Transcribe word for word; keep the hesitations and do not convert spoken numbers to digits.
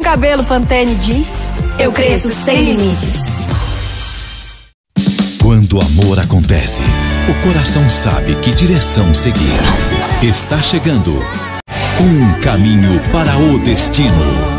Cabelo Pantene diz: eu cresço sem limites. Quando o amor acontece, o coração sabe que direção seguir. Está chegando Um Caminho para o Destino.